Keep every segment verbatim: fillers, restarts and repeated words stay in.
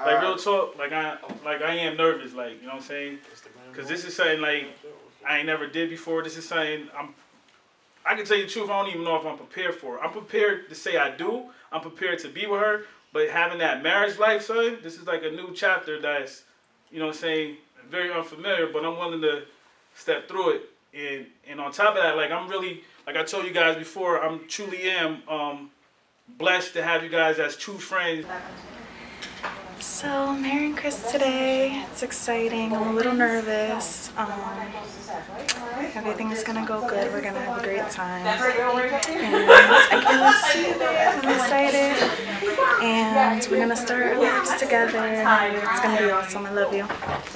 like real talk, like I like I am nervous, like, you know what I'm saying? Because this is something like I ain't never did before. This is something I'm, I can tell you the truth, I don't even know if I'm prepared for it. I'm prepared to say I do. I'm prepared to be with her. But having that marriage life, son, this is like a new chapter that's, you know what I'm saying, very unfamiliar, but I'm willing to step through it. And and on top of that, like I'm really, like I told you guys before, I'm truly am um, blessed to have you guys as true friends. So I'm marrying Chris today. It's exciting. I'm a little nervous. Um, everything is gonna go good. We're gonna have a great time. And I can't wait to see you there. I'm excited. And we're gonna start our lives together. It's gonna be awesome. I love you.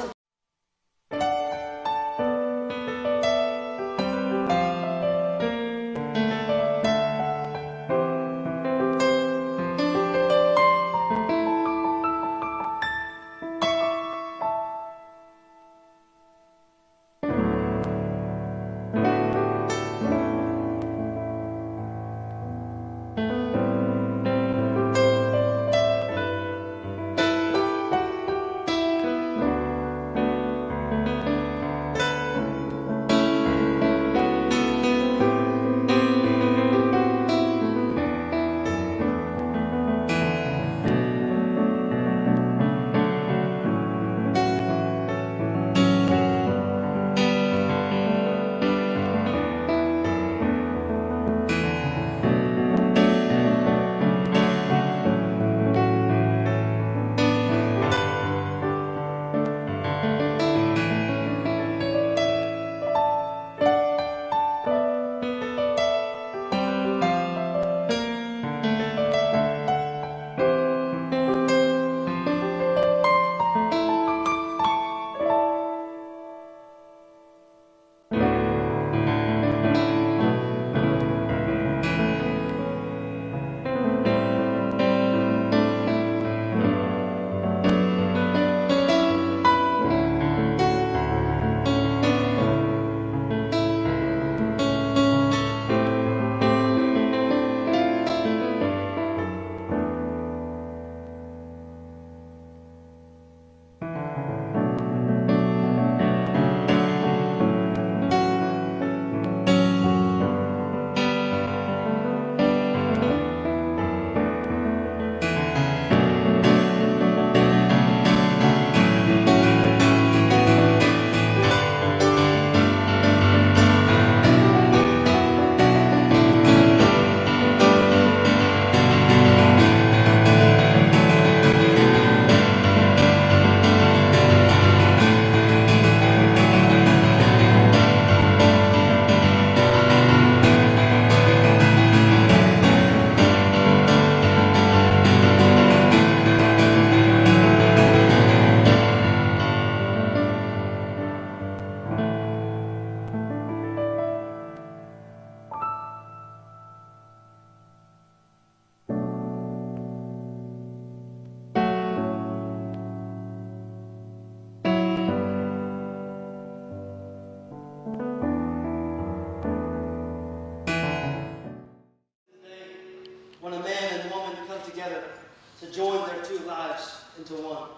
When a man and woman come together to join their two lives into one.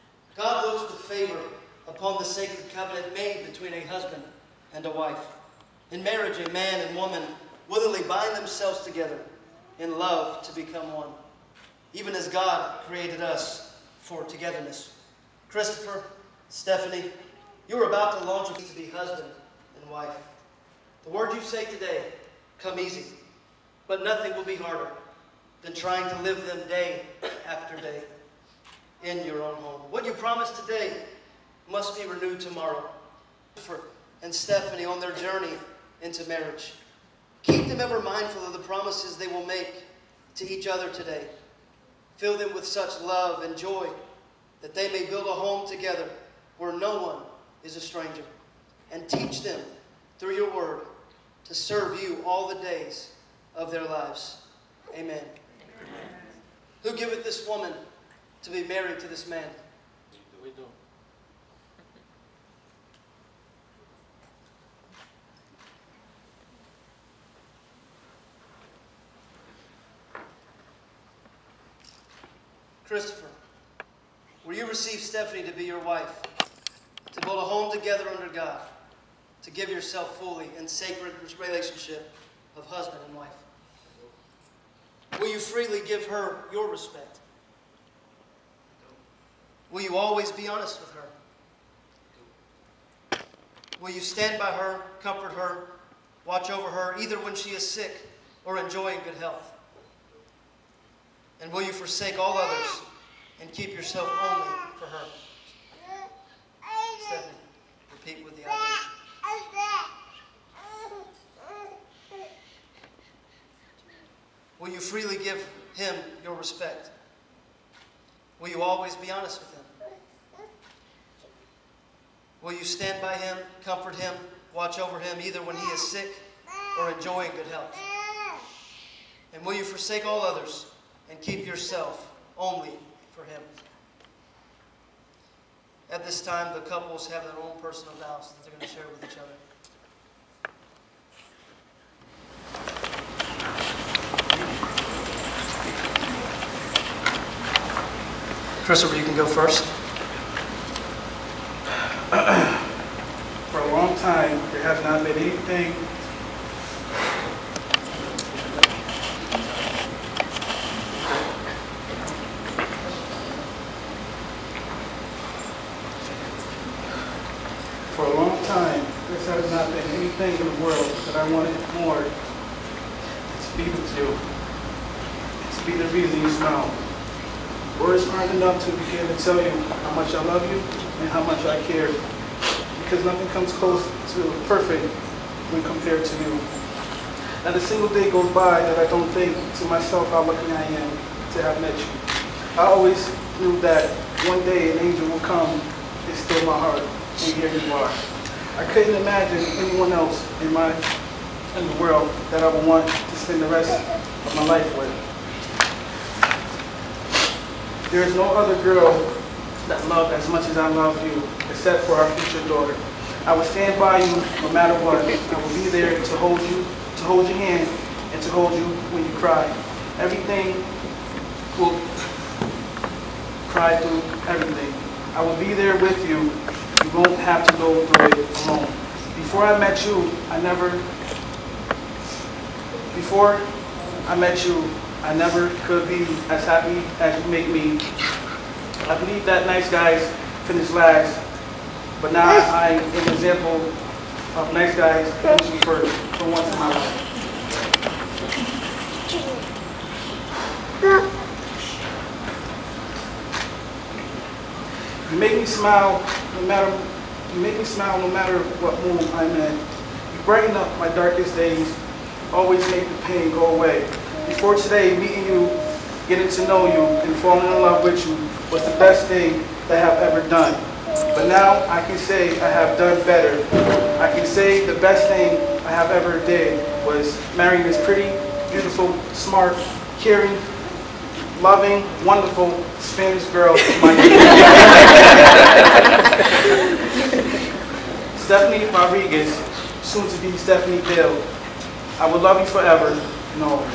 God looks with favor upon the sacred covenant made between a husband and a wife. In marriage, a man and woman willingly bind themselves together in love to become one, even as God created us for togetherness. Christopher, Stephanie, you are about to launch to be husband and wife. The word you say today come easy, but nothing will be harder than trying to live them day after day in your own home. What you promise today must be renewed tomorrow. Christopher and Stephanie on their journey into marriage, keep them ever mindful of the promises they will make to each other today. Fill them with such love and joy that they may build a home together where no one is a stranger. And teach them through your word to serve you all the days of their lives. Amen. Amen. Who giveth this woman to be married to this man? We do. Christopher, Will you receive Stephanie to be your wife, to build a home together under God, to give yourself fully in sacred relationship of husband and wife? Will you freely give her your respect? Will you always be honest with her? Will you stand by her, comfort her, watch over her, either when she is sick or enjoying good health? And will you forsake all others and keep yourself only for her? Stephanie, repeat with the I do. Will you freely give him your respect? Will you always be honest with him? Will you stand by him, comfort him, watch over him, either when he is sick or enjoying good health? And will you forsake all others and keep yourself only for him? At this time, the couples have their own personal vows that they're going to share with each other. Christopher, you can go first. For a long time, there has not been anything For a long time, there has not been anything in the world that I wanted more to be with you, to be the reason you smile. Words aren't enough to begin to tell you how much I love you and how much I care, because nothing comes close to perfect when compared to you. Not a single day goes by that I don't think to myself how lucky I am to have met you. I always knew that one day an angel will come and steal my heart, and here you are. I couldn't imagine anyone else in my in the world that I would want to spend the rest of my life with. There is no other girl that loved as much as I love you, except for our future daughter. I will stand by you no matter what. I will be there to hold you, to hold your hand, and to hold you when you cry. Everything will cry through everything. I will be there with you. You won't have to go through it alone. Before I met you, I never, before I met you, I never could be as happy as you make me. I believe that nice guys finish last, but now I am an example of nice guys finishing first for once in my life. You make me smile no matter you make me smile no matter what mood I'm in. You brighten up my darkest days, always make the pain go away. Before today, meeting you, getting to know you, and falling in love with you was the best thing that I have ever done. But now I can say I have done better. I can say the best thing I have ever did was marrying this pretty, beautiful, smart, caring, loving, wonderful Spanish girl. My Stephanie Rodriguez, soon to be Stephanie Dill. I will love you forever and always.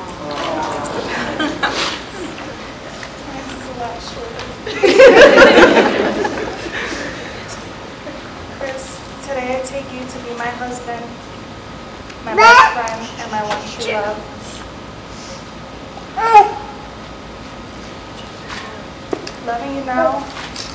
Chris, today I take you to be my husband, my best friend, and my one true love. Loving you now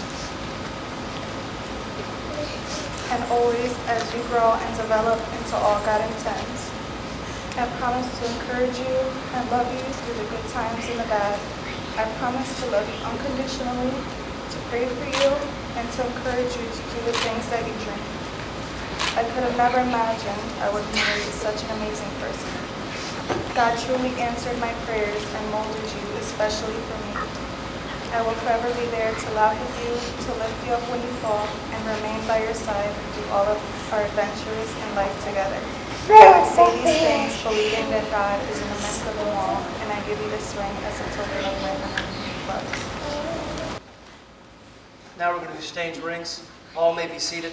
and always as you grow and develop into all God intends. I promise to encourage you and love you through the good times and the bad. I promise to love you unconditionally, to pray for you, and to encourage you to do the things that you dream. I could have never imagined I would be married to such an amazing person. God truly answered my prayers and molded you especially for me. I will forever be there to laugh with you, to lift you up when you fall, and remain by your side through all of our adventures in life together. I say these things believing that God is in the midst of them all, and I give you this ring as a token of my love. Now we're going to exchange rings. All may be seated.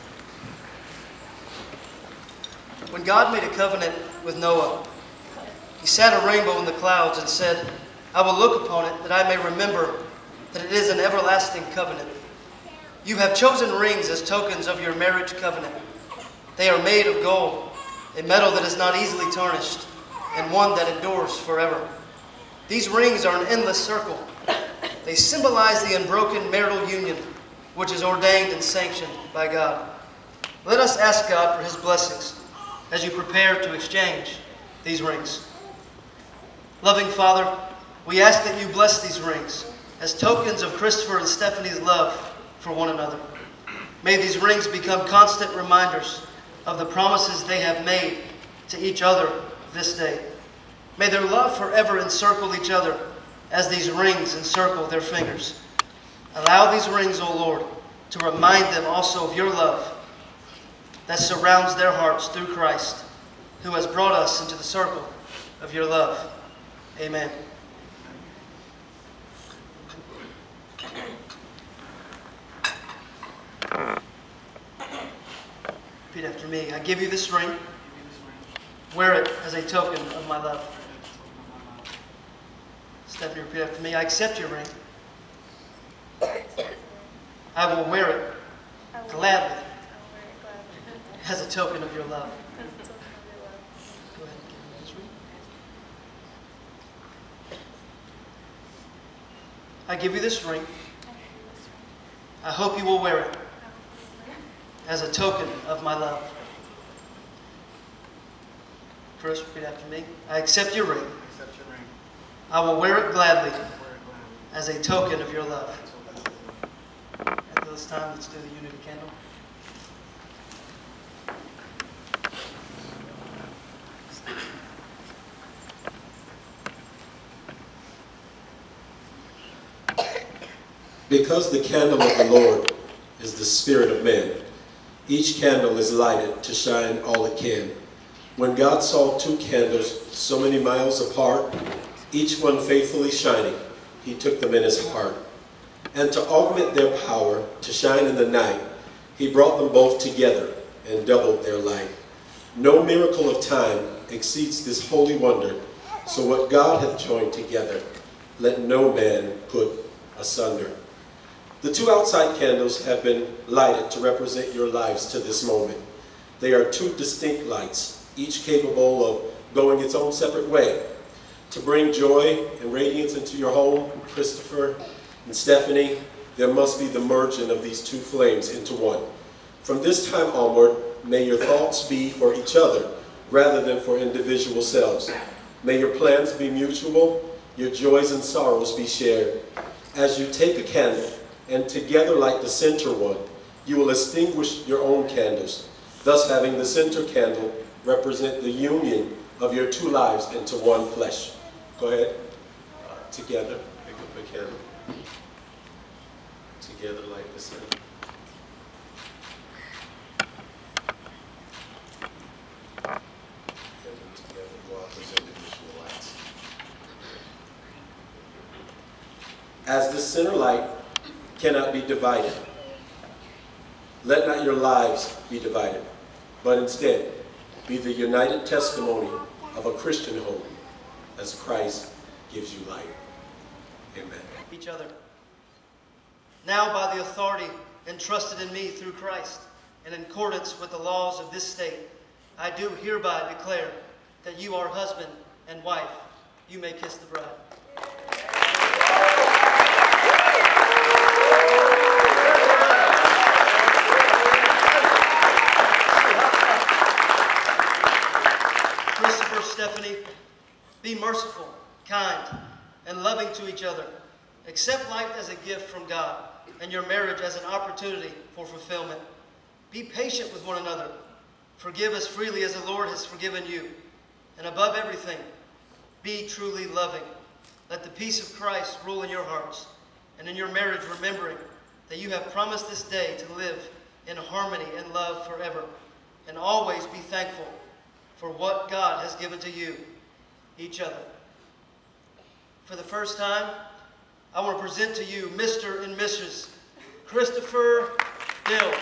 When God made a covenant with Noah, He set a rainbow in the clouds and said, I will look upon it that I may remember that it is an everlasting covenant. You have chosen rings as tokens of your marriage covenant. They are made of gold, a metal that is not easily tarnished, and one that endures forever. These rings are an endless circle. They symbolize the unbroken marital union, which is ordained and sanctioned by God. Let us ask God for His blessings as you prepare to exchange these rings. Loving Father, we ask that you bless these rings as tokens of Christopher and Stephanie's love for one another. May these rings become constant reminders of the promises they have made to each other this day. May their love forever encircle each other as these rings encircle their fingers. Allow these rings, O Lord, to remind them also of your love that surrounds their hearts through Christ, who has brought us into the circle of your love. Amen. Repeat after me. I give you this ring. Wear it as a token of my love. Stephanie, repeat after me. I accept your ring. I will wear it gladly as a token of your love. Go ahead and give me this ring. I give you this ring. I hope you will wear it as a token of my love. Chris, repeat after me. I accept your ring. I will wear it gladly as a token of your love. At this time, let's do the unity candle. Because the candle of the Lord is the spirit of men, each candle is lighted to shine all it can. When God saw two candles so many miles apart, each one faithfully shining, he took them in his heart. And to augment their power to shine in the night, he brought them both together and doubled their light. No miracle of time exceeds this holy wonder. So what God hath joined together, let no man put asunder. The two outside candles have been lighted to represent your lives to this moment. They are two distinct lights, each capable of going its own separate way. To bring joy and radiance into your home, Christopher and Stephanie, there must be the merging of these two flames into one. From this time onward, may your thoughts be for each other rather than for individual selves. May your plans be mutual, your joys and sorrows be shared. As you take a candle and together light the center one, you will extinguish your own candles, thus having the center candle represent the union of your two lives into one flesh. Go ahead. Uh, together, pick up a candle. Together light the center. Together go out as individual lights. As the center light cannot be divided, let not your lives be divided, but instead be the united testimony of a Christian home as Christ gives you light. Amen. Each other. Now by the authority entrusted in me through Christ, and in accordance with the laws of this state, I do hereby declare that you are husband and wife. You may kiss the bride. Christopher, Stephanie, be merciful, kind, and loving to each other. Accept life as a gift from God and your marriage as an opportunity for fulfillment. Be patient with one another. Forgive as freely as the Lord has forgiven you. And above everything, be truly loving. Let the peace of Christ rule in your hearts and in your marriage, remembering that you have promised this day to live in harmony and love forever. And always be thankful for what God has given to you, each other. For the first time, I want to present to you Mister and Missus Christopher Dill.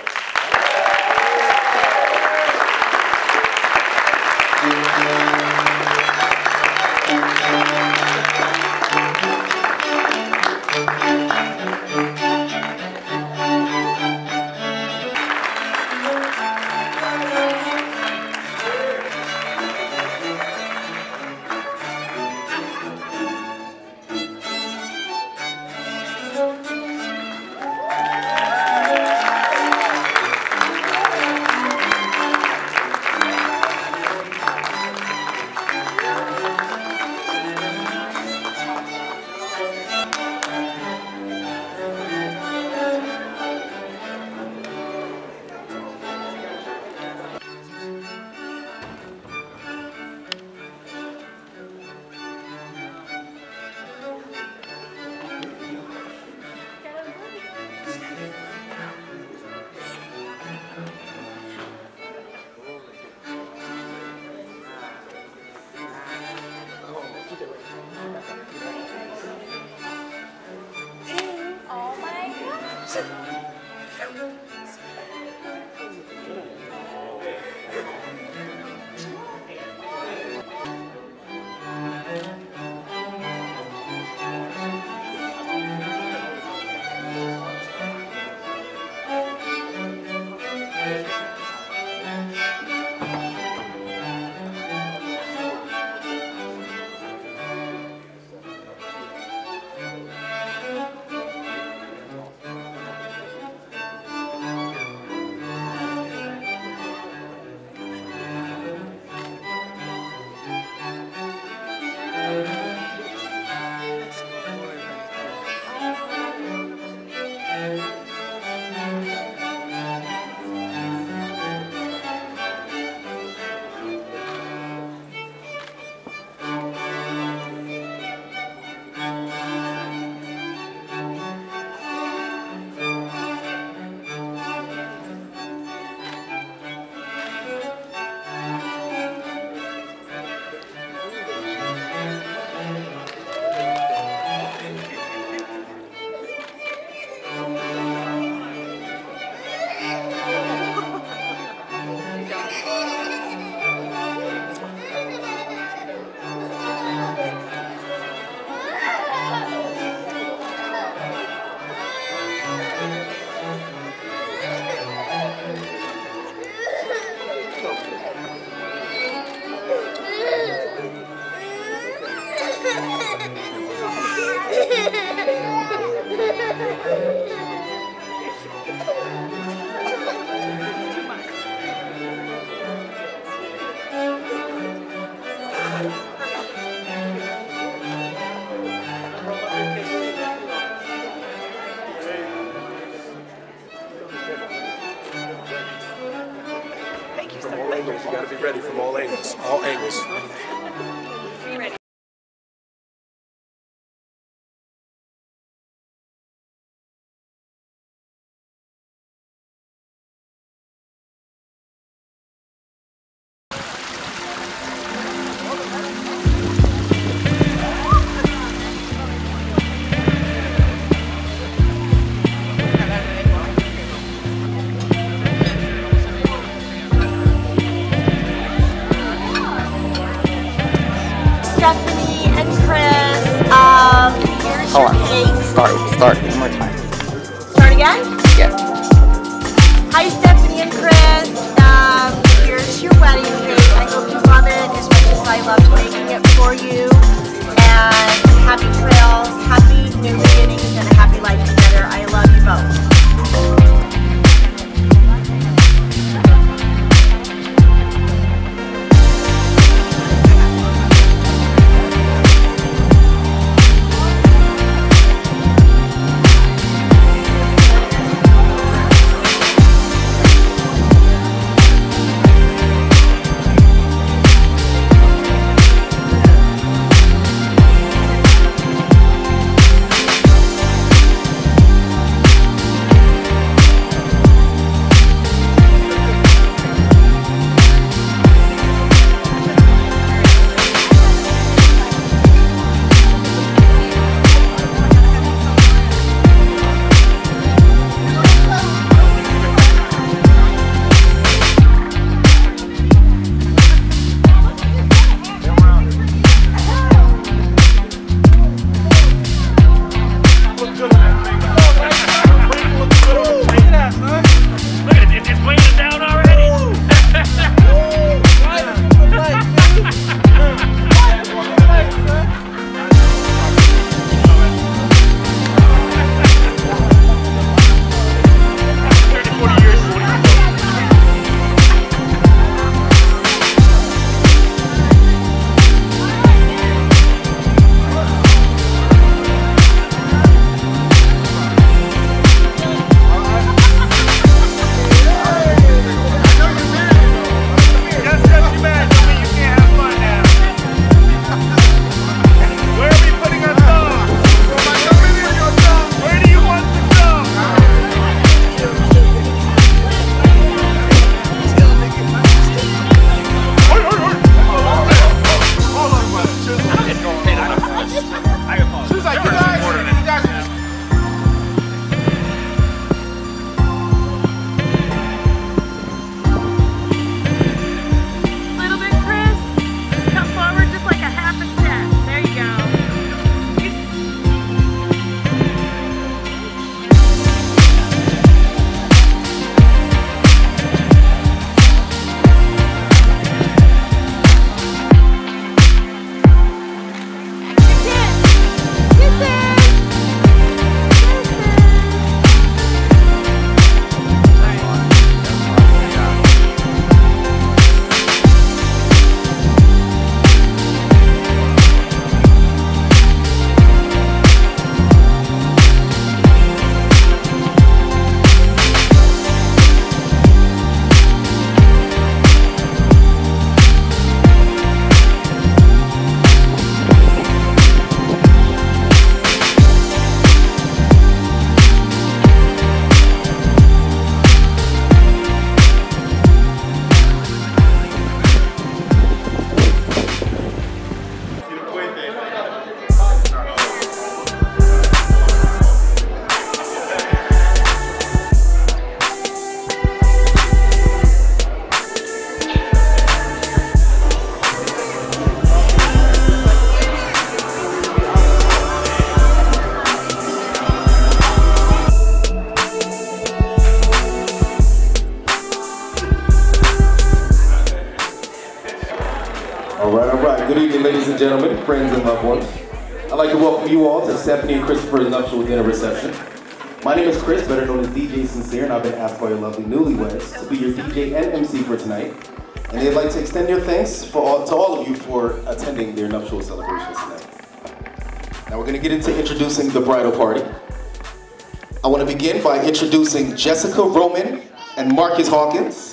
angles. You got to be ready from all angles. All angles. Hold on. Start. Start. One more time. Start again? Yeah. Hi, Stephanie and Chris. Um, here's your wedding cake. I hope you love it as much as I loved making it for you. And happy trails, happy new beginnings, and a happy life together. I love you both. and gentlemen, friends and loved ones, I'd like to welcome you all to Stephanie and Christopher's nuptial dinner reception. My name is Chris, better known as D J Sincere, and I've been asked by your lovely newlyweds to be your D J and M C for tonight. And they'd like to extend their thanks for all, to all of you for attending their nuptial celebrations tonight. Now we're going to get into introducing the bridal party. I want to begin by introducing Jessica Roman and Marcus Hawkins.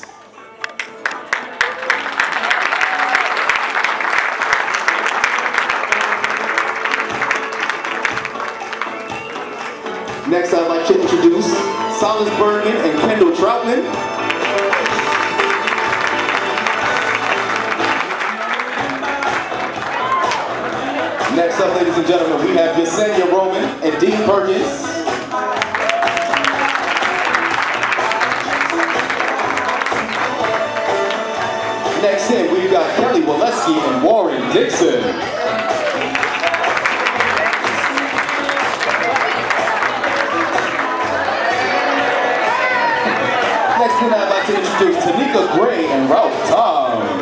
Next, I'd like to introduce Silas Bergen and Kendall Troutman. Next up, ladies and gentlemen, we have Yesenia Roman and Dean Perkins. Next in, we've got Kelly Waleski and Warren Dixon. Next in, I'd like to introduce Tanika Gray and Ralph Toms.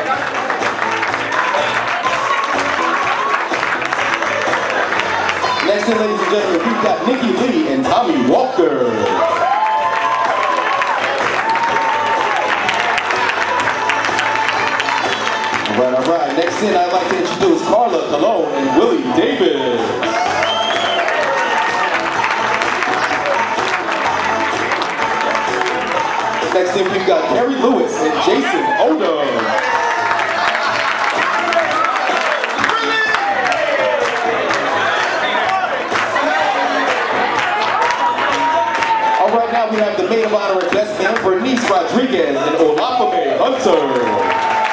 Next in, ladies and gentlemen, we've got Nikki Lee and Tommy Walker. Alright, alright. Next in, I'd like to introduce Carla Colon and Willie Davis. Next in, we've got Harry Lewis and Jason Odom. All right, now we have the maid of honor and best man, Bernice Rodriguez and Olafame Hunter.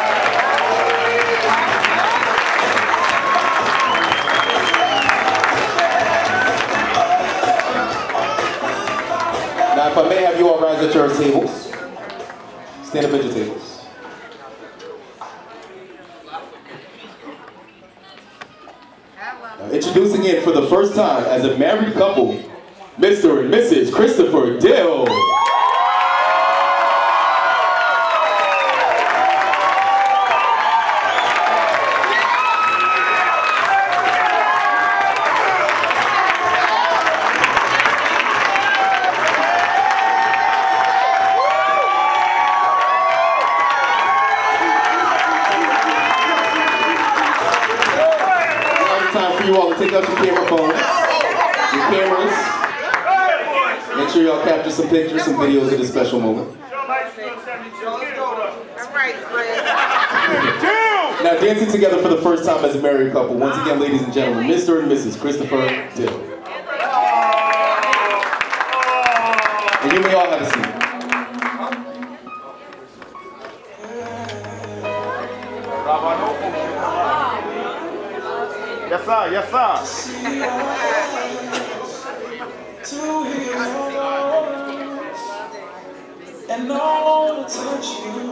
Now, if I may have you all rise at your tables. Stand up at your tables. Now, introducing in for the first time as a married couple, Mister and Missus Christopher Dill. You all to take out your camera phones, your cameras. Make sure y'all capture some pictures, some videos of this special moment. Now dancing together for the first time as a married couple. Once again, ladies and gentlemen, Mister and Missus Christopher Dill. And you may all have a seat. Yes, sir. Yes, sir. To hear your voice and all to touch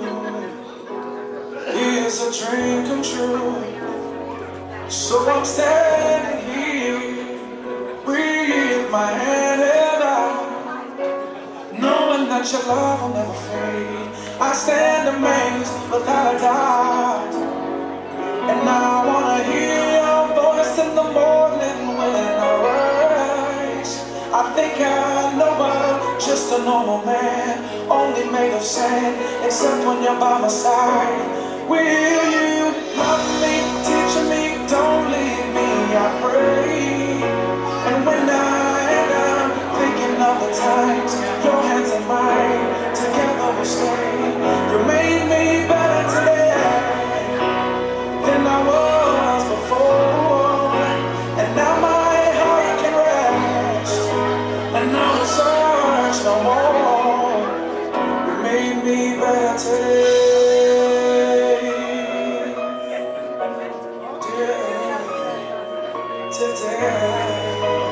you is a dream come true. So I'm standing here with my hand held out, knowing that your love will never fade. I stand amazed without a doubt, and I wanna hear in the morning when I rise. I think I know I'm just a normal man, only made of sand, except when you're by my side. Will you love me, teach me, don't leave me, I pray. And when I am thinking of the times, your hands in mine, together we stay. You made me better today than I was before. Now my heart can rest, and no search no more. You made me better today, dear, today.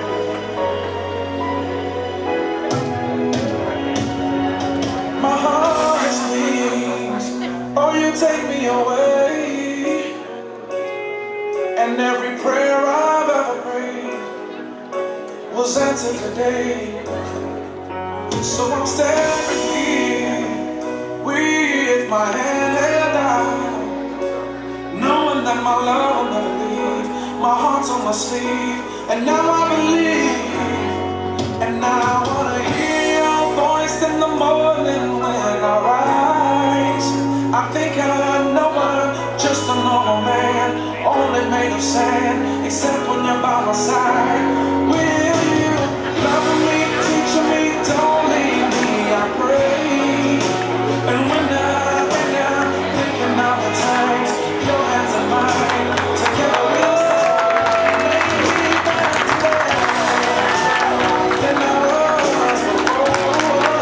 My heart sleeps, oh you take me away, and every prayer I've ever prayed was answered today. So I'm standing here with my hand held out, knowing that and my love will never leave. My heart's on my sleeve, and now I believe. And now I wanna hear your voice in the morning when I rise. I think I know I'm just a normal man, only made of sand, except when you're by my side. Will you love me, teach me, don't leave me, I pray. And when I, when I'm thinking of the times, your hands are mine, together we'll make me better today than I was before.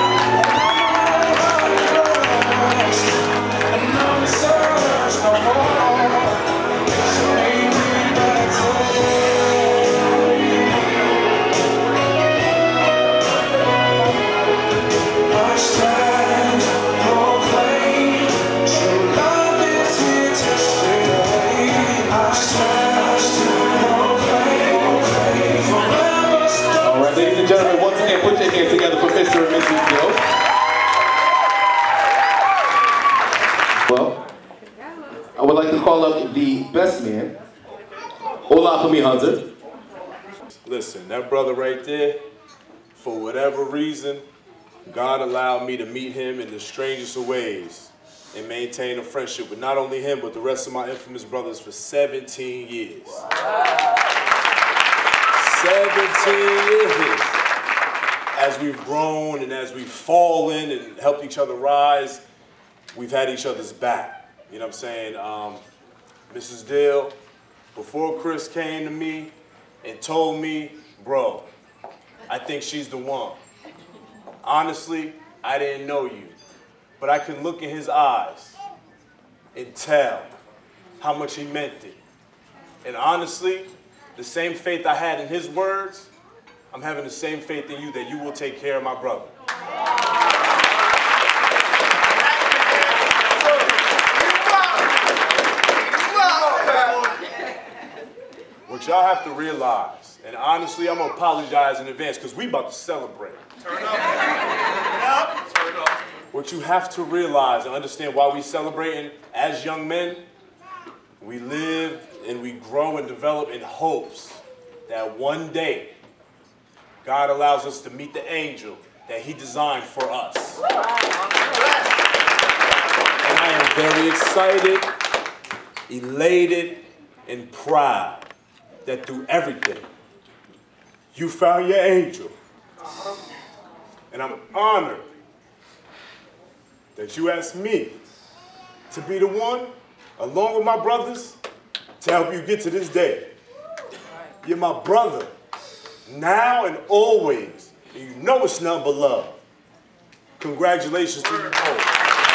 And I'm in search no more. So make me better today. I stand, proclaim, true love is here to stay. I stand, proclaim, forever stay. All right, ladies and gentlemen, once again, put your hands together for Mister and Missus Dill. Well, I would like to call up the best man. Hola for me, Hunter. Listen, that brother right there, for whatever reason, God allowed me to meet him in the strangest of ways and maintain a friendship with not only him, but the rest of my infamous brothers for seventeen years. seventeen years. As we've grown and as we've fallen and helped each other rise, we've had each other's back. You know what I'm saying? Um, Missus Dill, before Chris came to me and told me, bro, I think she's the one. Honestly, I didn't know you, but I can look in his eyes and tell how much he meant it. And honestly, the same faith I had in his words, I'm having the same faith in you that you will take care of my brother. What y'all have to realize, and honestly, I'm gonna apologize in advance because we about to celebrate. Turn up. Turn up. What you have to realize and understand why we celebrating as young men, we live and we grow and develop in hopes that one day God allows us to meet the angel that he designed for us. And I am very excited, elated, and proud that through everything, you found your angel. And I'm honored that you asked me to be the one, along with my brothers, to help you get to this day. You're my brother, now and always. And you know it's nothing but love. Congratulations to you both.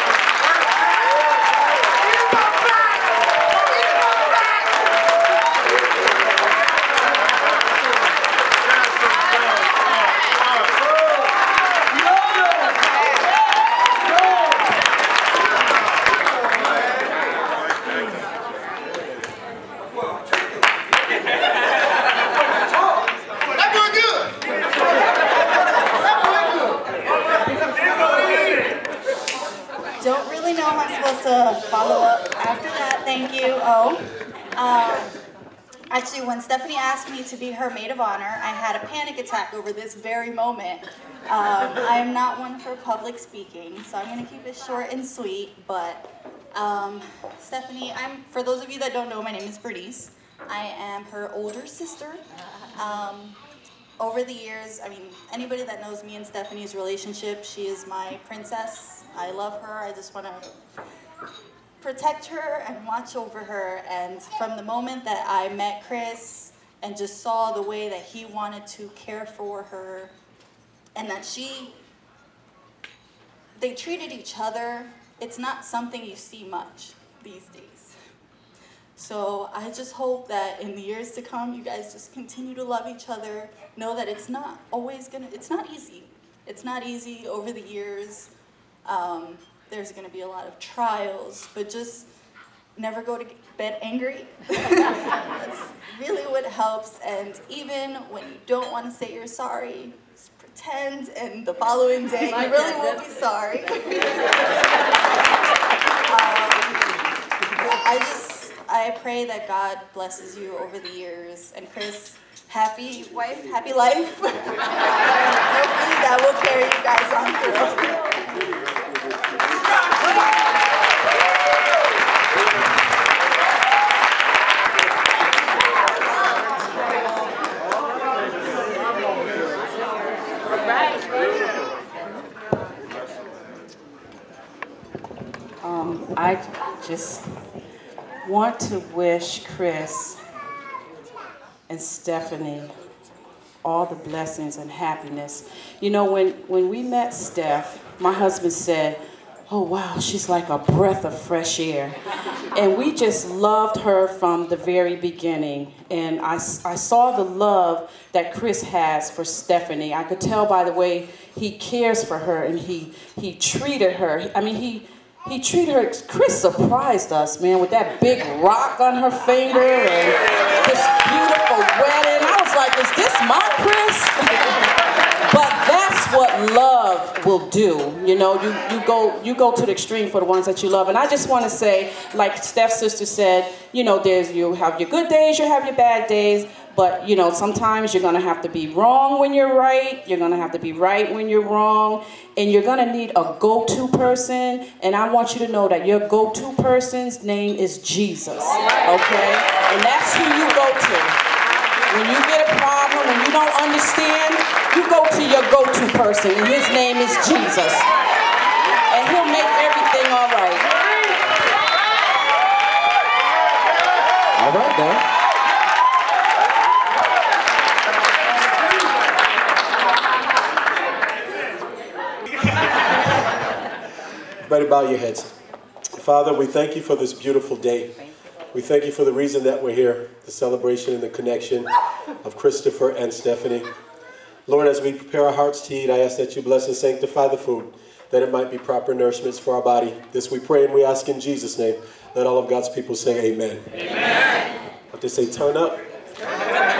Don't really know how I'm supposed to follow up after that. Thank you. Oh, um, actually, when Stephanie asked me to be her maid of honor, I had a panic attack over this very moment. Um, I am not one for public speaking, so I'm going to keep it short and sweet. But um, Stephanie, I'm for those of you that don't know, my name is Bernice. I am her older sister. Um, over the years, I mean, anybody that knows me and Stephanie's relationship, she is my princess. I love her. I just want to protect her and watch over her. And from the moment that I met Chris and just saw the way that he wanted to care for her and that she, they treated each other, it's not something you see much these days. So I just hope that in the years to come, you guys just continue to love each other. Know that it's not always gonna, it's not easy. It's not easy over the years. Um, there's going to be a lot of trials, but just never go to bed angry. That's really what helps. And even when you don't want to say you're sorry, just pretend, and the following day you really will be sorry. um, I just, I I pray that God blesses you over the years. And Chris, happy wife, happy life. Hopefully that will carry you guys on through. Um, I just want to wish Chris and Stephanie all the blessings and happiness. You know, when, when we met Steph, my husband said, oh wow, she's like a breath of fresh air. And we just loved her from the very beginning. And I, I saw the love that Chris has for Stephanie. I could tell by the way he cares for her and he, he treated her. I mean, he, he treated her, Chris surprised us, man, with that big rock on her finger and this beautiful wedding. I was like, is this my Chris? But that's what love will do. You know, you, you, go, you go to the extreme for the ones that you love. And I just want to say, like Steph's sister said, you know, there's, you have your good days, you have your bad days. But, you know, sometimes you're going to have to be wrong when you're right. You're going to have to be right when you're wrong. And you're going to need a go-to person. And I want you to know that your go-to person's name is Jesus. Okay? And that's who you go to. When you get a problem, when you don't understand, you go to your go-to person. And his name is Jesus. And he'll make everything all right. All right, now. Everybody bow your heads. Father, we thank you for this beautiful day. We thank you for the reason that we're here, the celebration and the connection of Christopher and Stephanie. Lord, as we prepare our hearts to eat, I ask that you bless and sanctify the food, that it might be proper nourishments for our body. This we pray and we ask in Jesus' name. Let all of God's people say amen. Amen. What they say, turn up.